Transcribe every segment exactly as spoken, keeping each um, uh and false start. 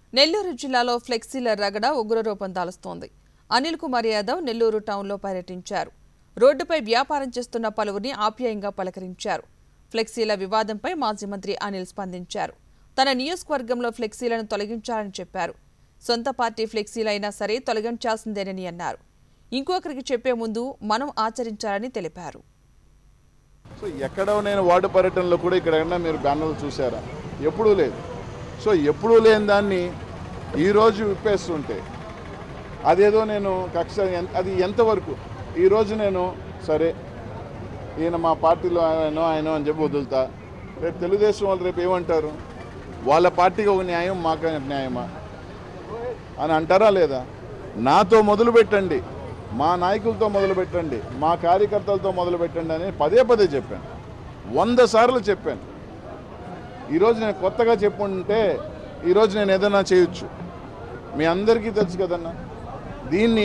నెల్లూరు జిల్లాలో ఫ్లెక్సీల రగడ ఉగ్రరూపం దాలుస్తోంది. అనిల్ కుమార్ యాదవ్ నెల్లూరు టౌన్లో పర్యటించారు. రోడ్డుపై వ్యాపారం చేస్తున్న పలువురిని ఆప్యాయంగా పలకరించారు. ఫ్లెక్సీల వివాదంపై మాజీ మంత్రి అనిల్ స్పందించారు. తన నియోజకవర్గంలో ఫ్లెక్సీలను తొలగించాలని చెప్పారు. సొంత పార్టీ ఫ్లెక్సీలైనా సరే తొలగించాల్సిందేనని అన్నారు. ఇంకొకరికి చెప్పే ముందు మనం ఆచరించాలని తెలిపారు. సో ఎక్కడో నేను వార్డు పర్యటనలో కూడా ఇక్కడ మీరు బ్యానర్లు చూసారా? ఎప్పుడూ లేదు. సో ఎప్పుడూ లేని దాన్ని ఈరోజు విప్పేస్తుంటే అదేదో నేను కక్ష అది ఎంతవరకు ఈరోజు నేను సరే ఈయన మా పార్టీలో ఆయనో ఆయనో అని చెప్పి వదులుతా. రేపు తెలుగుదేశం వాళ్ళు రేపు ఏమంటారు? వాళ్ళ పార్టీకి ఒక న్యాయం మాకు న్యాయమా అని అంటారా లేదా? నాతో మొదలు పెట్టండి, మా నాయకులతో మొదలు పెట్టండి, మా కార్యకర్తలతో మొదలు పెట్టండి అని పదే పదే చెప్పాను. వంద సార్లు చెప్పాను. ఈరోజు నేను కొత్తగా చెప్పుంటే ఈరోజు నేను ఏదైనా చేయొచ్చు. మీ అందరికీ తెలుసు కదన్నా. దీన్ని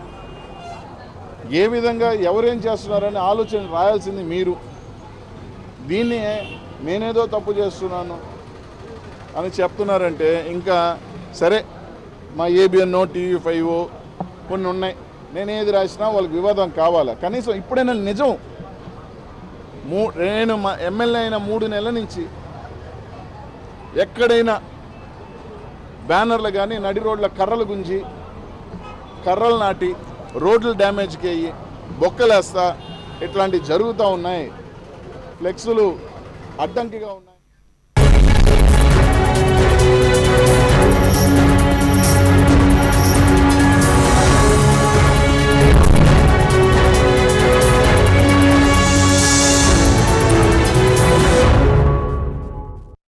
ఏ విధంగా ఎవరేం చేస్తున్నారని ఆలోచన రాయాల్సింది మీరు. దీన్ని నేనేదో తప్పు చేస్తున్నాను అని చెప్తున్నారంటే ఇంకా సరే, మా ఏబిఎన్నో టీవీ ఫైవ్ కొన్ని ఉన్నాయి. నేను ఏది రాసినా వాళ్ళకి వివాదం కావాలా? కనీసం ఇప్పుడైనా నిజం. మూ నేను మా ఎమ్మెల్యే అయిన మూడు నెలల నుంచి ఎక్కడైనా బ్యానర్లు కానీ నడి రోడ్ల కర్రలు గుంజి కర్రలు నాటి రోడ్లు డ్యామేజ్కి అయ్యి బొక్కలేస్తా ఇట్లాంటివి జరుగుతూ ఉన్నాయి. ఫ్లెక్సులు అడ్డంకిగా ఉన్నాయి.